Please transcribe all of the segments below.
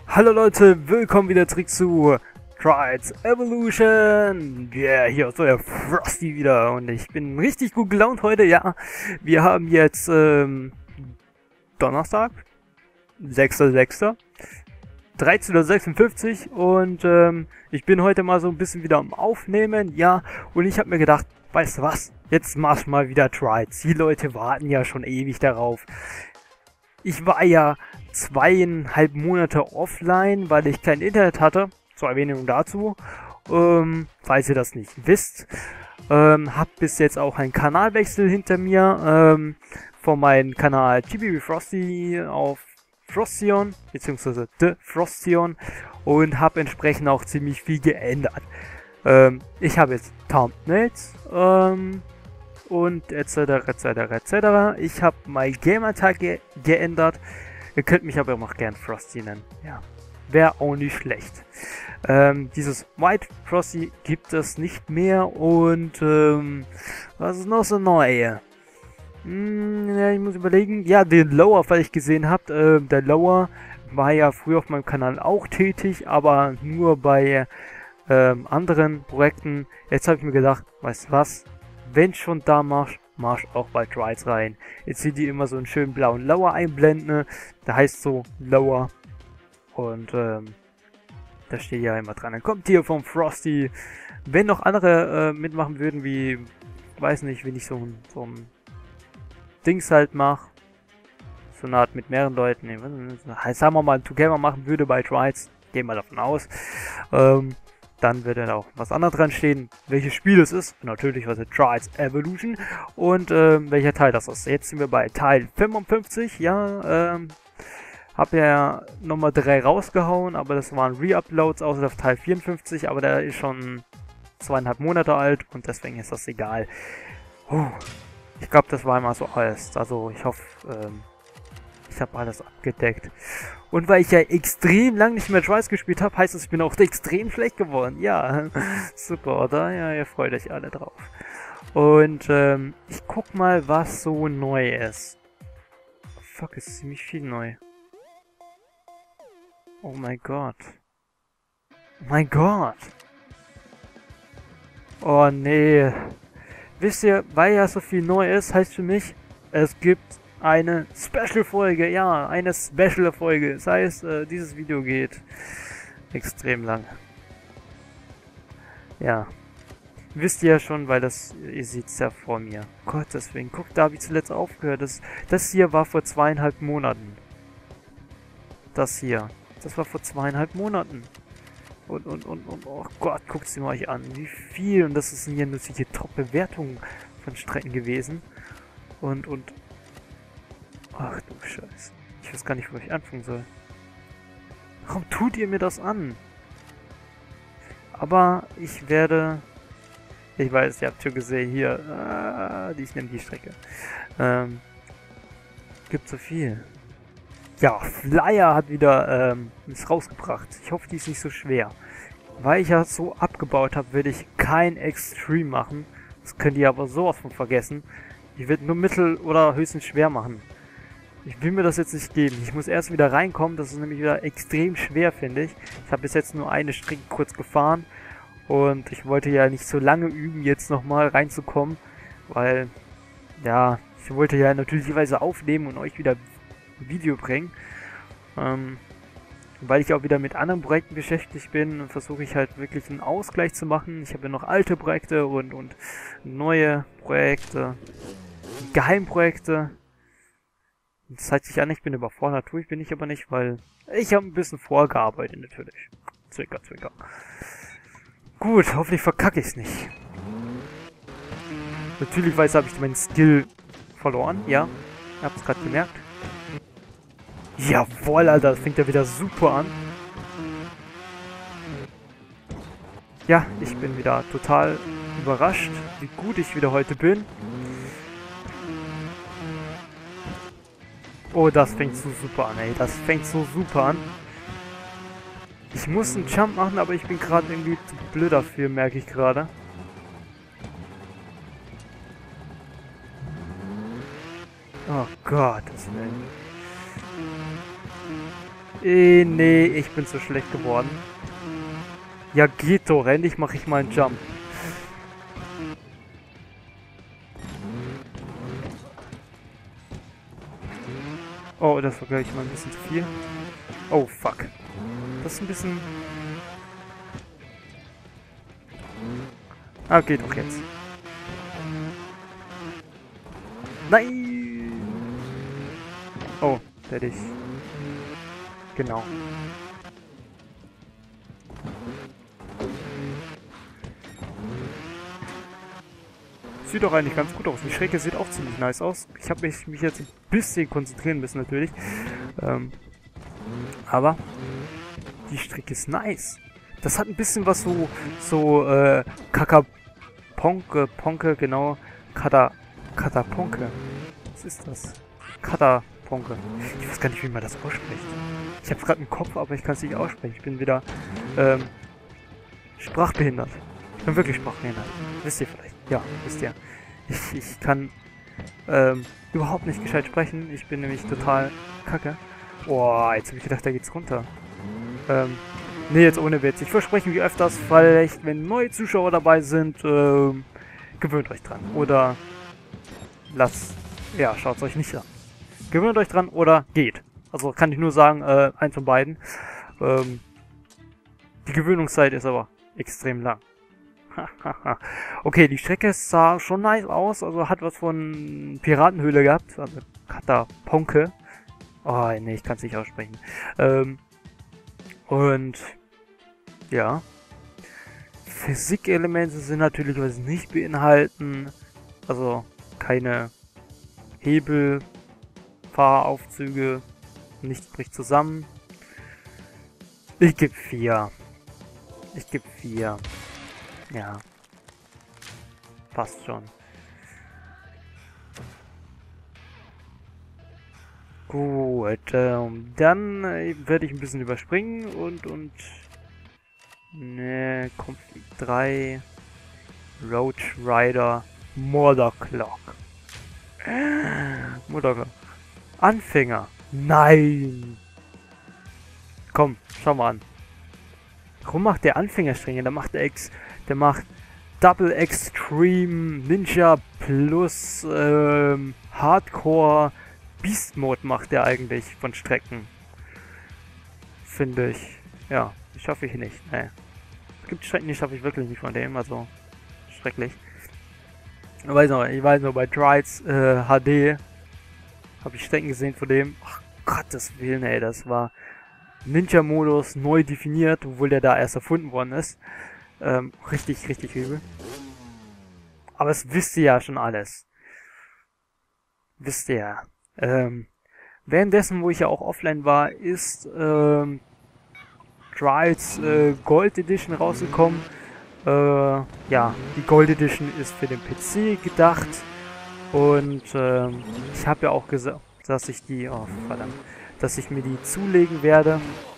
Hallo Leute, willkommen wieder zurück zu Trials Evolution. Yeah, hier ist euer Frosty wieder und ich bin richtig gut gelaunt heute. Ja, wir haben jetzt Donnerstag, 6.6. 13:56 und ich bin heute mal so ein bisschen wieder am Aufnehmen. Ja, und ich habe mir gedacht, weißt du was, jetzt mach mal wieder Trials. Die Leute warten ja schon ewig darauf. Ich war ja 2,5 Monate offline, weil ich kein Internet hatte. Zur Erwähnung dazu. Falls ihr das nicht wisst. Hab bis jetzt auch einen Kanalwechsel hinter mir. Von meinem Kanal TBB Frosty auf Frostion, beziehungsweise The Frostion. Und habe entsprechend auch ziemlich viel geändert. Ich habe jetzt Thumbnails. Und etc. etc. Ich habe mein Gamertag geändert. Ihr könnt mich aber auch gern Frosty nennen. Ja, wäre auch nicht schlecht. Dieses White Frosty gibt es nicht mehr. Und was ist noch so neu? Ja, ich muss überlegen. Ja, den Lower, weil ich gesehen habe. Der Lower war ja früher auf meinem Kanal auch tätig, aber nur bei anderen Projekten. Jetzt habe ich mir gedacht, weißt du was? Wenn schon da marsch auch bei Trials rein. Jetzt sieht die immer so einen schönen blauen Lower einblenden. Da heißt so Lower. Und da steht ja immer dran. Dann kommt hier vom Frosty. Wenn noch andere mitmachen würden, wie, weiß nicht, wenn ich so ein Dings halt mache. So eine Art mit mehreren Leuten. Sagen wir mal, ein Two-Gamer machen würde bei Trials. Gehen wir davon aus. Dann wird dann auch was anderes dran stehen, welches Spiel es ist. Natürlich was ist Trials Evolution und welcher Teil das ist. Jetzt sind wir bei Teil 55, ja, habe ja Nummer 3 rausgehauen, aber das waren Re-Uploads außer auf Teil 54, aber der ist schon 2,5 Monate alt und deswegen ist das egal. Ich glaube, das war immer so alles, also ich hoffe, ich habe alles abgedeckt. Und weil ich ja extrem lang nicht mehr Trials gespielt habe, heißt es, ich bin auch extrem schlecht geworden. Ja, super, oder? Ja, ihr freut euch alle drauf. Und ich guck mal, was so neu ist. Fuck, ist ziemlich viel neu. Oh mein Gott. Oh mein Gott. Oh nee. Wisst ihr, weil ja so viel neu ist, heißt für mich, es gibt eine Special-Folge, ja, eine Special-Folge. Das heißt, dieses Video geht extrem lang. Ja. Wisst ihr ja schon, weil das, ihr seht es ja vor mir. Gott, deswegen, guckt da, wie zuletzt aufgehört ist. Das hier war vor 2,5 Monaten. Das hier. Das war vor 2,5 Monaten. Und, oh Gott, guckt sie mal euch an. Wie viel, und das ist hier nur solche Top-Bewertungen von Strecken gewesen. Und, ach du Scheiße. Ich weiß gar nicht, wo ich anfangen soll. Warum tut ihr mir das an? Aber ich werde... Ich weiß, ihr habt schon gesehen, hier... ich nehme die Strecke. Gibt so viel. Ja, Flyer hat wieder es rausgebracht. Ich hoffe, die ist nicht so schwer. Weil ich ja so abgebaut habe, werde ich kein Extreme machen. Das könnt ihr aber sowas von vergessen. Ich werde nur mittel oder höchstens schwer machen. Ich will mir das jetzt nicht geben. Ich muss erst wieder reinkommen. Das ist nämlich wieder extrem schwer, finde ich. Ich habe bis jetzt nur eine Strecke kurz gefahren. Und ich wollte ja nicht so lange üben, jetzt nochmal reinzukommen. Weil, ja, ich wollte ja natürlicherweise aufnehmen und euch wieder ein Video bringen. Weil ich auch wieder mit anderen Projekten beschäftigt bin, versuche ich halt wirklich einen Ausgleich zu machen. Ich habe ja noch alte Projekte und neue Projekte. Geheimprojekte. Das zeigt sich an, ich bin überfordert, tue ich bin ich aber nicht, weil ich habe ein bisschen vorgearbeitet natürlich. Zwicker, zwicker. Gut, hoffentlich verkacke ich es nicht. Natürlich habe ich meinen Skill verloren, ja. Ihr habt es gerade gemerkt. Jawohl, Alter, das fängt ja wieder super an. Ja, ich bin wieder total überrascht, wie gut ich wieder heute bin. Oh, das fängt so super an, ey. Das fängt so super an. Ich muss einen Jump machen, aber ich bin gerade irgendwie zu blöd dafür, merke ich gerade. Oh Gott, das will. Nee, ich bin zu schlecht geworden. Ja, geht doch. Endlich mache ich mal einen Jump. Oh, das war gleich mal ein bisschen zu viel. Oh, fuck. Das ist ein bisschen... Ah, geht doch jetzt. Nein! Oh, fertig. Genau. Sieht doch eigentlich ganz gut aus. Die Strecke sieht auch ziemlich nice aus. Ich habe mich jetzt ein bisschen konzentrieren müssen natürlich. Aber die Strecke ist nice. Das hat ein bisschen was Kakaponke, genau. Kataponke. Was ist das? Kataponke. Ich weiß gar nicht, wie man das ausspricht. Ich habe gerade einen Kopf, aber ich kann es nicht aussprechen. Ich bin wieder sprachbehindert. Ich bin wirklich sprachbehindert. Wisst ihr vielleicht? Ja, wisst ihr. Ich kann überhaupt nicht gescheit sprechen. Ich bin nämlich total kacke. Boah, jetzt habe ich gedacht, da geht's runter. Nee, jetzt ohne Witz. Ich verspreche mich öfters, vielleicht, wenn neue Zuschauer dabei sind, gewöhnt euch dran. Oder ja, schaut es euch nicht an. Gewöhnt euch dran oder geht. Also kann ich nur sagen, eins von beiden. Die Gewöhnungszeit ist aber extrem lang. Okay, die Strecke sah schon nice aus, also hat was von Piratenhöhle gehabt, also Kataponke. Oh, nee, ich kann es nicht aussprechen. Und ja, Physikelemente sind natürlich was nicht beinhalten, also keine Hebel, Fahraufzüge, nichts bricht zusammen. Ich gebe 4. Ich gebe 4. Ja. Passt schon. Gut, dann werde ich ein bisschen überspringen und ne, Konflikt 3, Road Rider, Murderclock. Murderclock. Anfänger. Nein. Komm, schau mal an. Warum macht der Anfängerstränge? Der macht Double Extreme, Ninja Plus, Hardcore, Beast Mode macht der eigentlich von Strecken. Finde ich. Ja, die schaffe ich nicht. Nee. Es gibt Strecken, die schaffe ich wirklich nicht von dem, also schrecklich. Ich weiß noch, bei Trials HD habe ich Strecken gesehen von dem. Ach Gottes Willen, ey, das war Ninja-Modus neu definiert, obwohl der da erst erfunden worden ist. Richtig, richtig übel. Aber das wisst ihr ja schon alles. Wisst ihr ja. Währenddessen, wo ich ja auch offline war, ist Trials Gold Edition rausgekommen. Ja, die Gold Edition ist für den PC gedacht. Und ich habe ja auch gesagt, dass ich dass ich mir die zulegen werde.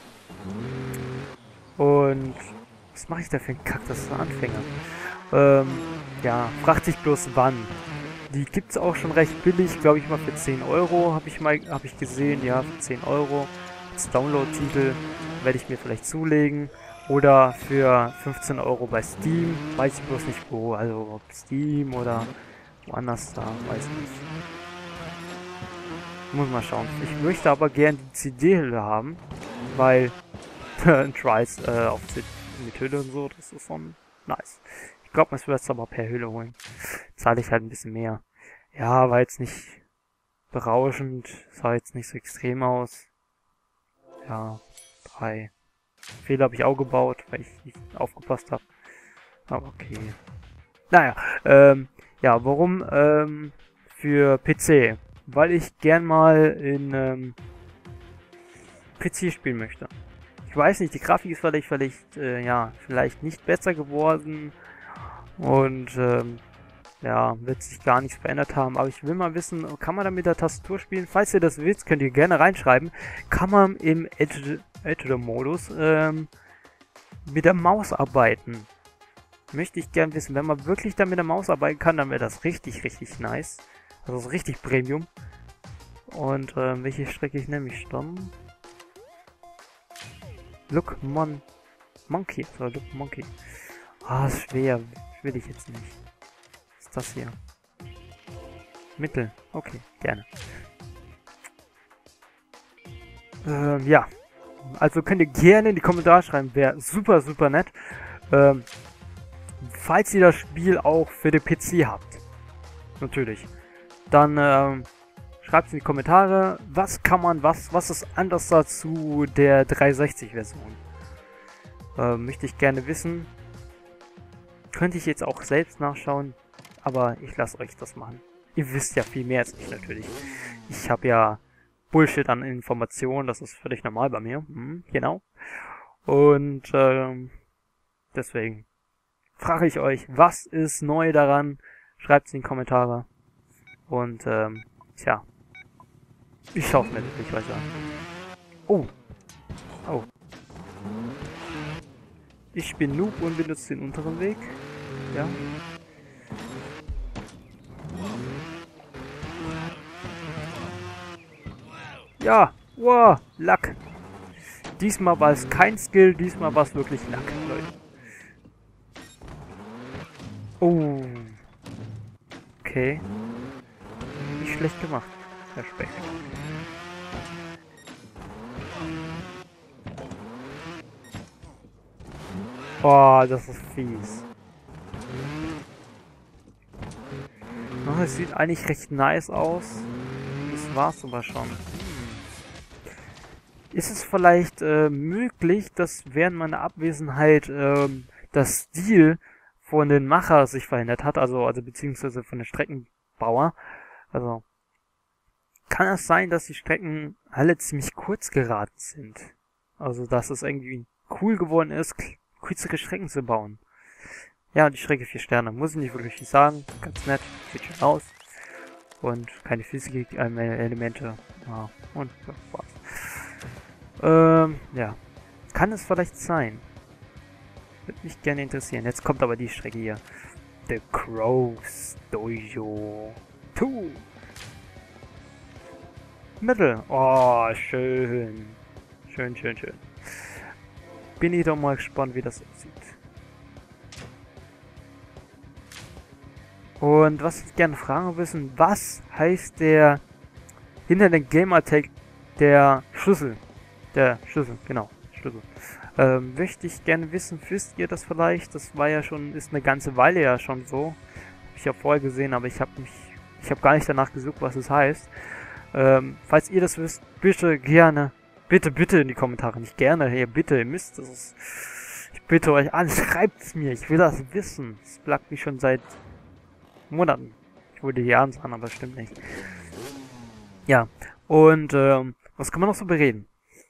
Und was mache ich da für einen Kack? Das ist ein Anfänger. Ja, fragt sich bloß wann. Die gibt es auch schon recht billig, glaube ich mal für 10 Euro, habe ich gesehen, ja, für 10 Euro. Als Download-Titel werde ich mir vielleicht zulegen. Oder für 15 Euro bei Steam, weiß ich bloß nicht wo, also ob Steam oder woanders da, weiß ich nicht. Muss mal schauen. Ich möchte aber gern die CD-Hülle haben, weil Trials mit Hülle und so, das ist schon nice. Ich glaube, man wird es aber per Hülle holen. Zahle ich halt ein bisschen mehr. Ja, war jetzt nicht berauschend, sah jetzt nicht so extrem aus. Ja, 3. Fehler habe ich auch gebaut, weil ich nicht aufgepasst habe. Aber okay. Naja, ja, warum für PC? Weil ich gern mal in PC spielen möchte. Ich weiß nicht, die Grafik ist vielleicht nicht besser geworden und ja, wird sich gar nichts verändert haben, aber ich will mal wissen, kann man da mit der Tastatur spielen? Falls ihr das wisst, könnt ihr gerne reinschreiben. Kann man im Editor-Modus mit der Maus arbeiten? Möchte ich gern wissen. Wenn man wirklich da mit der Maus arbeiten kann, dann wäre das richtig, richtig nice. Also so richtig Premium. Und welche Strecke ich nämlich dann? Monkey. So, Look Monkey. Ah, ist schwer. Will ich jetzt nicht. Was ist das hier? Mittel. Okay, gerne. Ja. Also könnt ihr gerne in die Kommentare schreiben. Wäre super, super nett. Falls ihr das Spiel auch für den PC habt. Natürlich. Dann schreibt es in die Kommentare. Was kann man, was ist anders dazu der 360-Version? Möchte ich gerne wissen. Könnte ich jetzt auch selbst nachschauen. Aber ich lasse euch das machen. Ihr wisst ja viel mehr als ich natürlich. Ich habe ja Bullshit an Informationen, das ist völlig normal bei mir. Genau. Und deswegen frage ich euch, was ist neu daran? Schreibt es in die Kommentare. Und tja. Ich schaue es mir wirklich weiter an. Oh. Oh. Ich bin Noob und benutze den unteren Weg. Ja. Ja, wow, Luck. Diesmal war es kein Skill, diesmal war es wirklich Luck, Leute. Oh. Okay. Nicht schlecht gemacht, Herr Speck. Oh, das ist fies. Oh, es sieht eigentlich recht nice aus. Das war's aber schon. Ist es vielleicht möglich, dass während meiner Abwesenheit das Stil von den Macher sich verändert hat, also beziehungsweise von den Streckenbauer? Also kann es sein, dass die Strecken alle ziemlich kurz geraten sind? Also dass es irgendwie cool geworden ist, kürzere Strecken zu bauen. Ja, die Strecke 4 Sterne, muss ich nicht wirklich sagen, ganz nett, sieht schön aus. Und keine Physik-Elemente. Ja, und das war's. Ja. Kann es vielleicht sein? Würde mich gerne interessieren. Jetzt kommt aber die Strecke hier. The Crow's Dojo 2. Mittel. Oh, schön. Schön, schön, schön. Bin ich doch mal gespannt, wie das aussieht. Und was ich gerne fragen wissen, was heißt der hinter dem Gamertag der Schlüssel? Der Schlüssel, genau, Schlüssel. Möchte ich gerne wissen, wisst ihr das vielleicht? Das war ja schon, ist eine ganze Weile ja schon so. Hab ich ja vorher gesehen, aber ich habe gar nicht danach gesucht, was es heißt. Falls ihr das wisst, bitte gerne, bitte in die Kommentare, nicht gerne, hey, bitte, ihr müsst das. Ich bitte euch an, schreibt es mir, ich will das wissen. Es plagt mich schon seit Monaten. Ich wollte Jahren sagen, aber das stimmt nicht. Ja, und was kann man noch so bereden?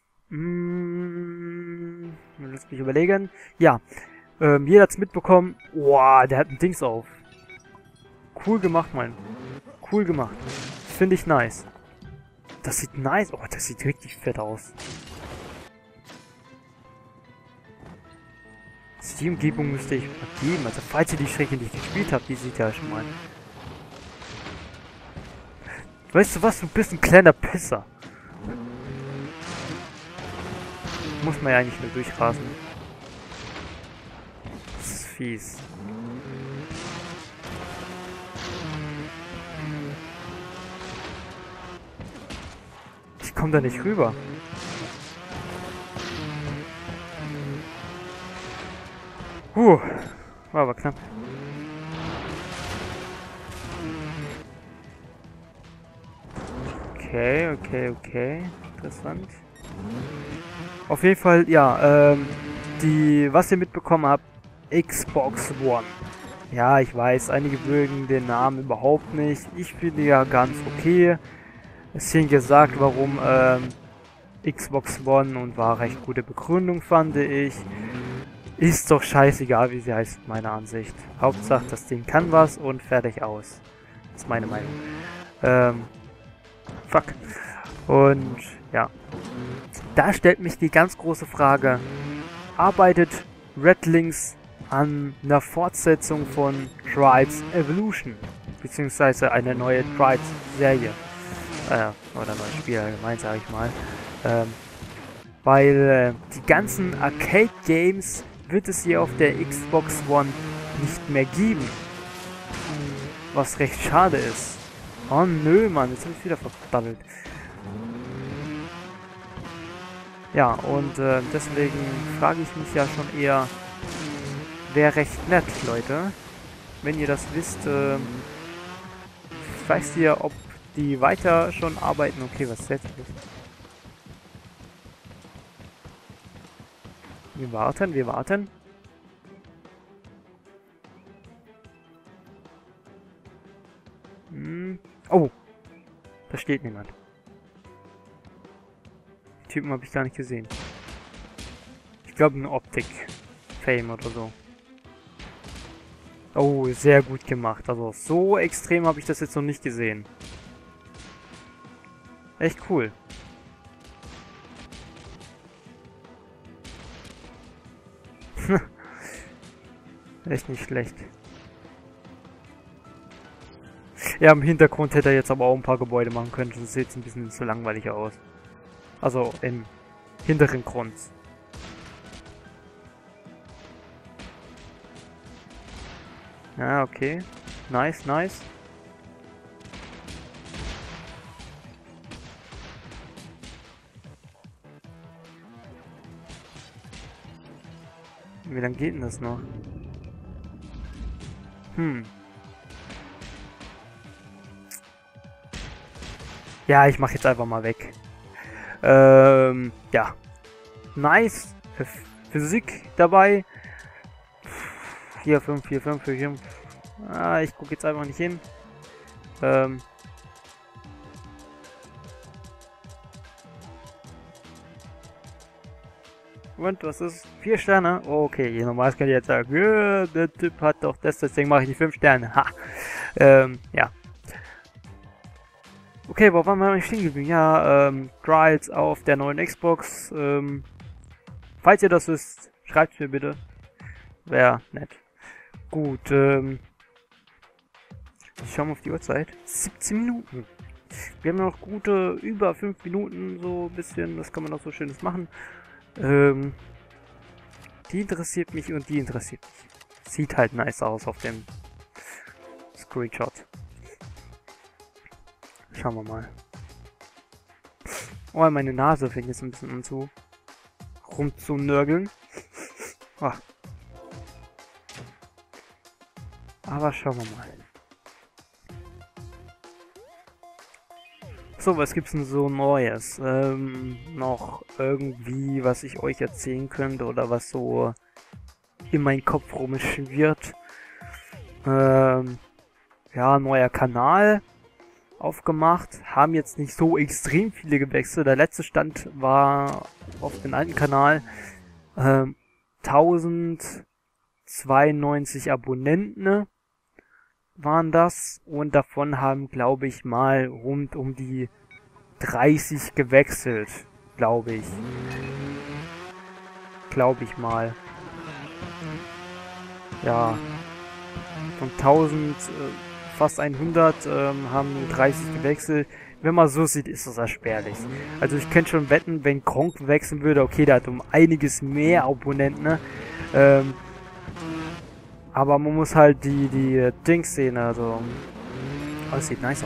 Lass mich überlegen. Ja, jeder hat's mitbekommen. Wow, der hat ein Dings auf. Cool gemacht, Mann. Cool gemacht. Finde ich nice. Das sieht nice. Oh, das sieht richtig fett aus. Die Umgebung müsste ich vergeben. Also falls ihr die Strecke nicht gespielt habt, die sieht ja schon mal. Weißt du was? Du bist ein kleiner Pisser. Muss man ja eigentlich nur durchrasen. Das ist fies. Ich komme da nicht rüber. War aber knapp. Okay. Interessant. Auf jeden Fall, ja, was ihr mitbekommen habt, Xbox One. Ja, ich weiß, einige mögen den Namen überhaupt nicht. Ich finde ja ganz okay. Es ist hier gesagt, warum Xbox One und war recht gute Begründung, fand ich. Ist doch scheißegal, wie sie heißt, meiner Ansicht. Hauptsache, das Ding kann was und fertig aus. Das ist meine Meinung. Fuck. Und ja. Da stellt mich die ganz große Frage, arbeitet Redlinks an einer Fortsetzung von Tribes Evolution? Beziehungsweise eine neue Tribes-Serie. Oder neues Spiel allgemein, sage ich mal. Weil die ganzen Arcade-Games wird es hier auf der Xbox One nicht mehr geben. Was recht schade ist. Oh nö, Mann, jetzt habe ich wieder verdattelt. Ja, und deswegen frage ich mich ja schon eher, wäre recht nett, Leute. Wenn ihr das wisst, weißt ihr, ob die weiter schon arbeiten? Okay, was ist jetzt? Wir warten, wir warten. Oh, da steht niemand. Die Typen habe ich gar nicht gesehen. Ich glaube, ein Optik-Fame oder so. Oh, sehr gut gemacht. Also so extrem habe ich das jetzt noch nicht gesehen. Echt cool. Echt nicht schlecht. Ja, im Hintergrund hätte er jetzt aber auch ein paar Gebäude machen können. Das sieht jetzt ein bisschen zu langweilig aus. Also im hinteren Grund. Ja, okay. Nice, nice. Wie lange geht denn das noch? Ja, ich mache jetzt einfach mal weg. Ja. Nice. Physik dabei. 4, 5, 4, 5, 4, 5. Ah, ich gucke jetzt einfach nicht hin. Und was ist? 4 Sterne? Oh, okay, normal kann ich jetzt sagen, ja, der Typ hat doch das, deswegen mache ich die 5 Sterne. Ha. Ja. Okay, wo waren wir eigentlich stehen geblieben? Ja, Trials auf der neuen Xbox. Falls ihr das wisst, schreibt mir bitte. Wäre nett. Gut, ich schaue mal auf die Uhrzeit. 17 Minuten. Wir haben noch gute über 5 Minuten, so ein bisschen. Das kann man noch so schönes machen. Die interessiert mich und die interessiert mich. Sieht halt nice aus auf dem Screenshot. Schauen wir mal. Oh, meine Nase fängt jetzt ein bisschen an zu rumzunörgeln. Oh. Aber schauen wir mal. So, was gibt's denn so Neues? Noch irgendwie, was ich euch erzählen könnte oder was so in meinen Kopf rumschwirrt. Ja, neuer Kanal aufgemacht. Haben jetzt nicht so extrem viele gewechselt. Der letzte Stand war auf dem alten Kanal 1092 Abonnenten waren das und davon haben, glaube ich, mal rund um die 30 gewechselt, glaube ich. Glaube ich mal. Ja, von 1000, fast 100 haben 30 gewechselt. Wenn man so sieht, ist das erspärlich. Also ich könnte schon wetten, wenn Gronkh wechseln würde, okay, der hat um einiges mehr Abonnenten, ne? Aber man muss halt die Dings sehen, also... Oh, das sieht nice aus.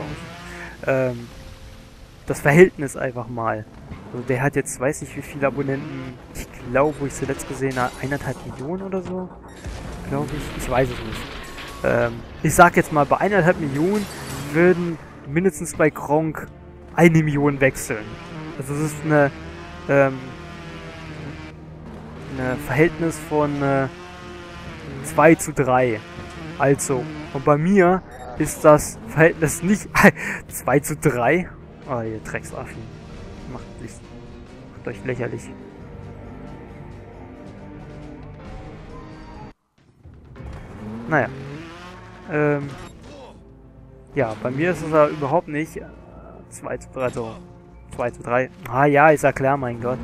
Das Verhältnis einfach mal. Also der hat jetzt, weiß nicht wie viele Abonnenten, ich glaube, wo ich zuletzt gesehen habe, 1,5 Millionen oder so. Glaube ich. Ich weiß es nicht. Ich sag jetzt mal, bei 1,5 Millionen würden mindestens bei Gronkh 1 Million wechseln. Also das ist eine Verhältnis von 2:3. Also, und bei mir ist das Verhältnis nicht 2:3. Oh, ihr Drecksaffen. Macht euch lächerlich. Naja. Ja, bei mir ist es ja überhaupt nicht 2:3, also 2:3. Ah ja, ist ja klar, mein Gott.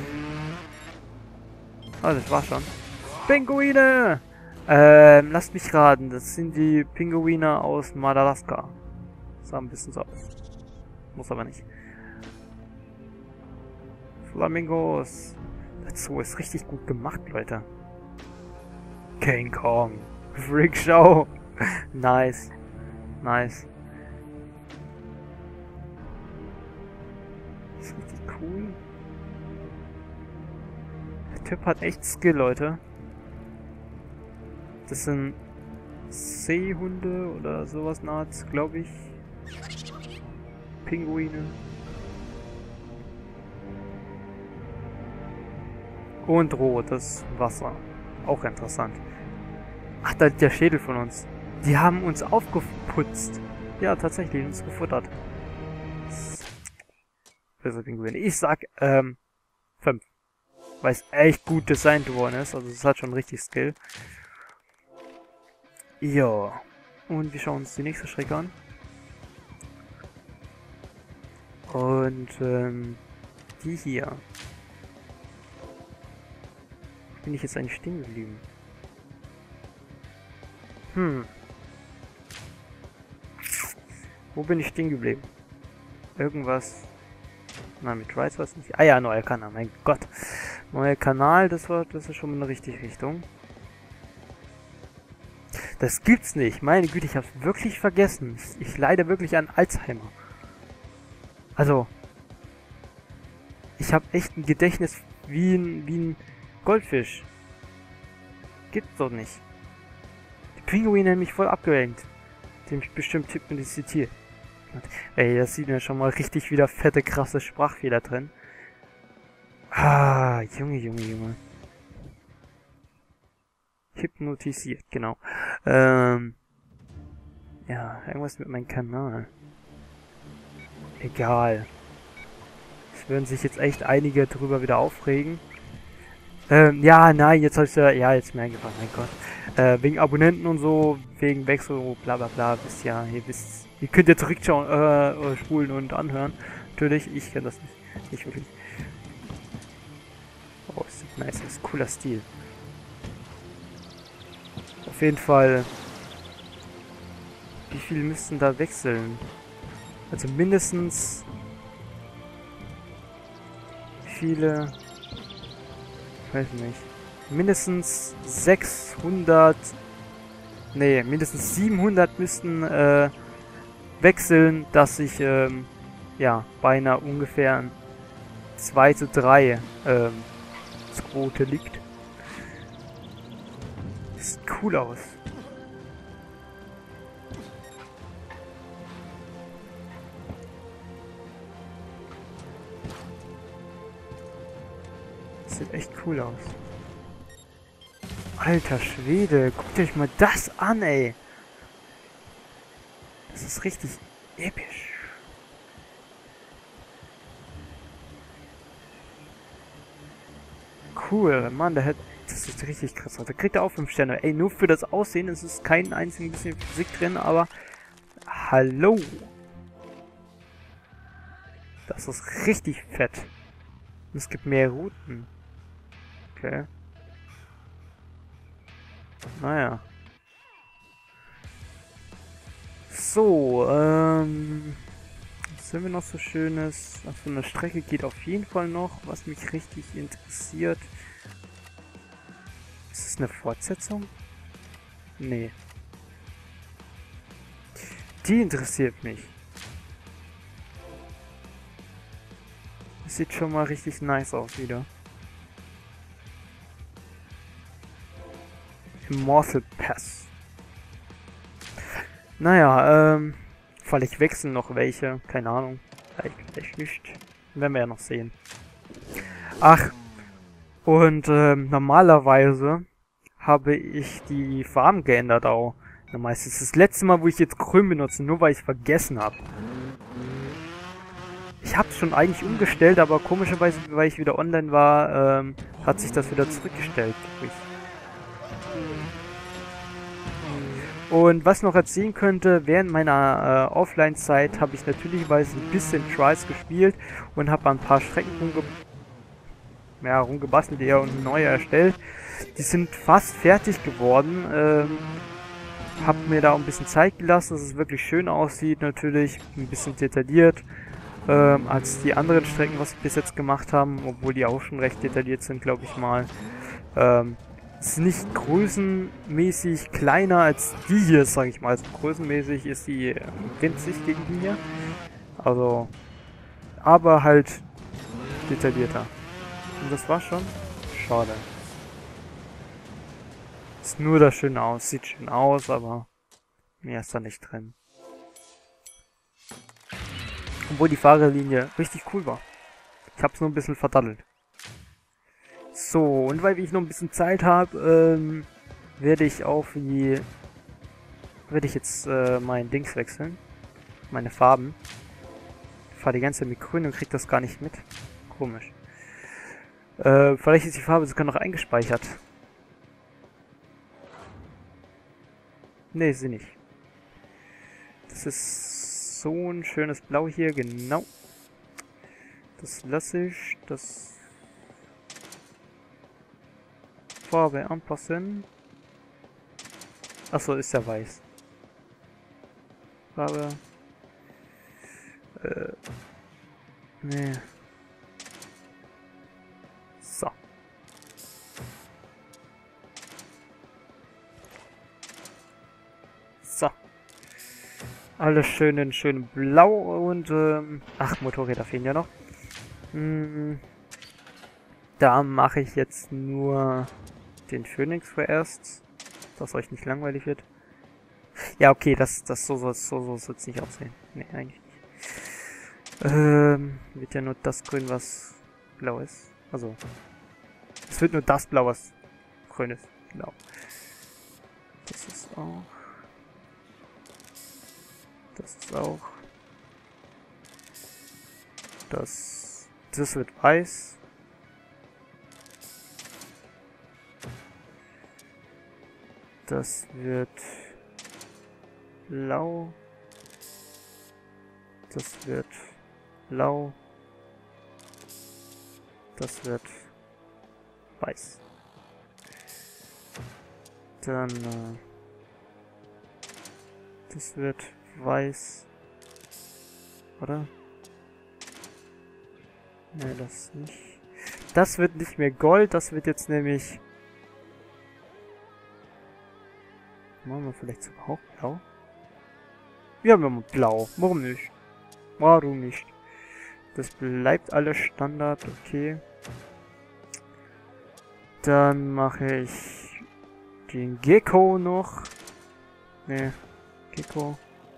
Oh, das war schon. Pinguine! Lasst mich raten, das sind die Pinguine aus Madagaskar. Sah ein bisschen so aus. Muss aber nicht. Flamingos. Das Zoo ist richtig gut gemacht, Leute. King Kong. Freak Show. Nice. Nice. Das ist richtig cool. Der Typ hat echt Skill, Leute. Das sind Seehunde oder sowas nahezu, glaube ich. Pinguine. Und rotes Wasser. Auch interessant. Ach, da ist der Schädel von uns. Die haben uns aufgeputzt. Ja, tatsächlich, uns gefuttert. Böse Pinguine. Ich sag, 5. Weil es echt gut designt worden ist. Also es hat schon richtig Skill. Ja. Und wir schauen uns die nächste Strecke an. Und, die hier. Bin ich jetzt eigentlich stehen geblieben? Wo bin ich stehen geblieben? Irgendwas. Nein, mit Rides war es nicht. Ah ja, neuer Kanal, mein Gott. Neuer Kanal, das ist schon mal eine richtige Richtung. Das gibt's nicht. Meine Güte, ich hab's wirklich vergessen. Ich leide wirklich an Alzheimer. Also. Ich habe echt ein Gedächtnis wie ein Goldfisch. Gibt's doch nicht. Die Pinguine haben mich voll abgelenkt. Dem bestimmt hypnotisiert. Ey, das sieht ja schon mal richtig wieder fette, krasse Sprachfehler drin. Ah, Junge. Hypnotisiert, genau. Ja, irgendwas mit meinem Kanal. Egal. Es würden sich jetzt echt einige drüber wieder aufregen. Ja, nein, jetzt habe ich ja jetzt mehr gefallen, mein Gott. Wegen Abonnenten und so, wegen Wechsel, bla bla bla, wisst ja, ihr könnt ja zurückschauen, spulen und anhören. Natürlich, ich kann das nicht wirklich. Oh, ist das nice, das ist ein cooler Stil. Auf jeden Fall, wie viel müssten da wechseln? Also mindestens, wie viele, ich weiß nicht, mindestens 600, nee, mindestens 700 müssten wechseln, dass ich, ja, bei einer ungefähr 2:3 Quote liegt. Sieht cool aus. Sieht echt cool aus. Alter Schwede, guckt euch mal das an, ey. Das ist richtig episch. Cool, Mann, der hat... Das ist richtig krass. Da kriegt er auch 5 Sterne. Ey, nur für das Aussehen, es ist kein einziges bisschen Physik drin, aber... Hallo! Das ist richtig fett. Und es gibt mehr Routen. Okay. Naja. So, was haben wir noch so Schönes? Auf so eine Strecke geht auf jeden Fall noch, was mich richtig interessiert. Ist es eine Fortsetzung? Nee. Die interessiert mich. Das sieht schon mal richtig nice aus wieder. Immortal Pass. Naja, vielleicht wechseln noch welche. Keine Ahnung. Vielleicht nicht. Werden wir ja noch sehen. Ach. Und normalerweise habe ich die Farben geändert auch. Meistens das letzte Mal, wo ich jetzt grün benutze, nur weil ich es vergessen habe. Ich habe es schon eigentlich umgestellt, aber komischerweise, weil ich wieder online war, hat sich das wieder zurückgestellt. Und was noch erzählen könnte, während meiner Offline-Zeit habe ich natürlicherweise ein bisschen Trials gespielt und habe ein paar Strecken rumgebastelt eher und neue erstellt. Die sind fast fertig geworden. Hab mir da auch ein bisschen Zeit gelassen, dass es wirklich schön aussieht, natürlich ein bisschen detailliert. als die anderen Strecken, was sie bis jetzt gemacht haben, obwohl die auch schon recht detailliert sind, glaube ich mal. Ist nicht größenmäßig kleiner als die hier, sage ich mal. Also größenmäßig ist die winzig gegen die hier. Also, aber halt detaillierter. Und das war schon schade. Ist nur das schön aus, sieht schön aus, aber mehr ist da nicht drin. Obwohl die Fahrerlinie richtig cool war. Ich hab's nur ein bisschen verdattelt. So, und weil ich noch ein bisschen Zeit habe, werde ich jetzt mein Dings wechseln. Meine Farben. Ich fahre die ganze Zeit mit grün und krieg das gar nicht mit. Komisch. Vielleicht ist die Farbe sogar noch eingespeichert. Ne, ist sie nicht. Das ist so ein schönes Blau hier, genau. Das lasse ich, das Farbe anpassen. Achso, ist ja weiß. Farbe. Nee. So. So. Alles schön in schön blau und ach, Motorräder fehlen ja noch. Da mache ich jetzt nur den Phoenix vorerst, dass euch nicht langweilig wird. Ja, okay, so soll's nicht aussehen. Nee, eigentlich nicht. Wird ja nur das grün, was blau ist. Also, es wird nur das blau, was grün ist. Genau. Das ist auch. Das ist auch. Das wird weiß. Das wird blau. Das wird blau. Das wird weiß. Dann das wird weiß. Oder? Ne, das nicht. Das wird nicht mehr Gold, das wird jetzt nämlich... Machen wir vielleicht sogar auch blau? Ja, wir haben blau. Warum nicht? Warum nicht? Das bleibt alles Standard, okay. Dann mache ich den Gecko noch. Ne, Gecko.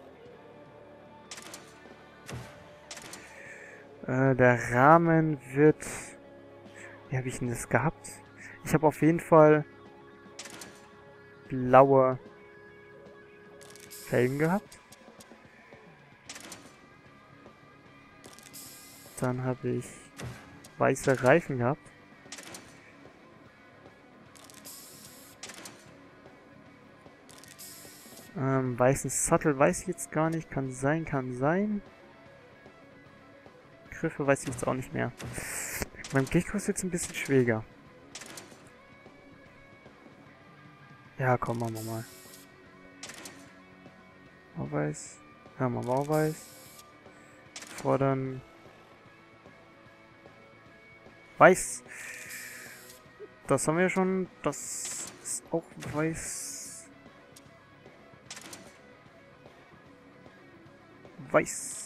Der Rahmen wird... Wie habe ich denn das gehabt? Ich habe auf jeden Fall blaue Felgen gehabt. Dann habe ich weiße Reifen gehabt. Weißen Sattel weiß ich jetzt gar nicht. Kann sein, kann sein. Griffe weiß ich jetzt auch nicht mehr. Beim Gecko ist jetzt ein bisschen schwieriger. Ja, komm, machen wir mal. Bauweiß. Ja, mal Bauweiß. Fordern. Weiß. Das haben wir schon. Das ist auch weiß. Weiß.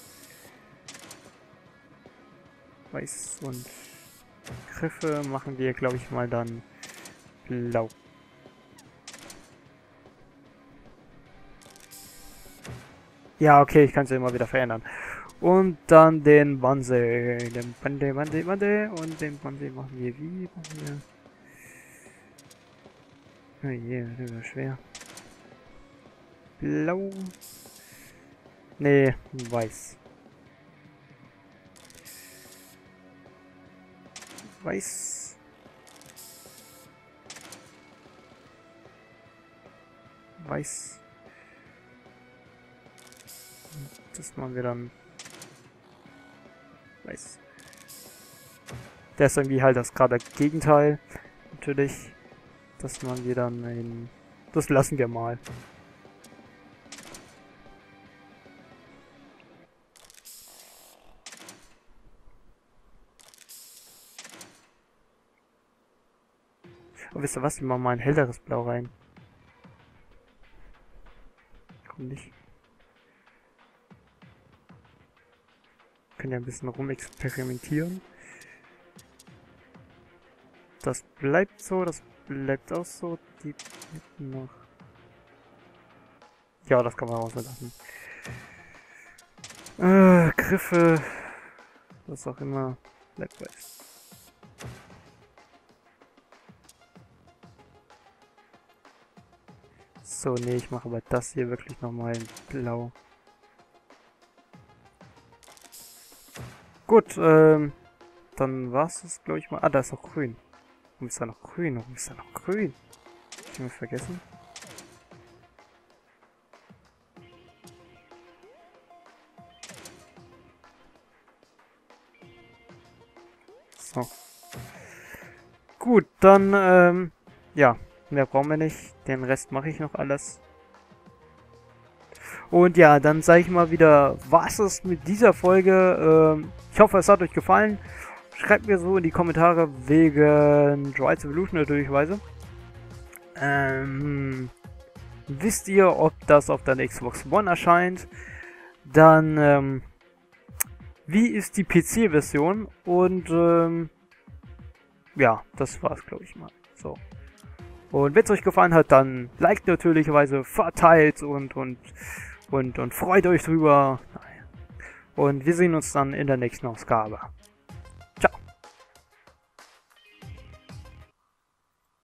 Weiß und Griffe machen wir, glaube ich, mal dann blau. Ja, okay, ich kann es ja immer wieder verändern. Und dann den Banse. Den Bande. Und den Banse machen wir wie? Oh je, das ist schwer. Blau. Nee, weiß. Weiß. Weiß. Das machen wir dann weiß. Der ist irgendwie halt das gerade Gegenteil. Natürlich. Das machen wir dann in... Das lassen wir mal. Oh, wisst ihr was? Wir machen mal ein helleres Blau rein. Komm nicht. Können ja ein bisschen rumexperimentieren. Das bleibt so, das bleibt auch so. Die noch. Ja, das kann man rauslassen. Griffe. Was auch immer. Bleibt weiß. So, nee, ich mache aber das hier wirklich nochmal in blau. Gut, dann war's das, glaube ich mal. Ah, da ist noch grün. Warum ist da noch grün? Warum ist da noch grün? Hab ich mir vergessen. So. Gut, dann, ja, mehr brauchen wir nicht. Den Rest mache ich noch alles. Und ja, dann sage ich mal wieder, was ist mit dieser Folge? Ich hoffe, es hat euch gefallen. Schreibt mir so in die Kommentare wegen Droids Evolution natürlichweise. Wisst ihr, ob das auf der Xbox One erscheint? Dann, wie ist die PC-Version? Und, ja, das war's, glaube ich mal. So. Und wenn es euch gefallen hat, dann liked natürlicherweise, verteilt und freut euch drüber. Und wir sehen uns dann in der nächsten Ausgabe.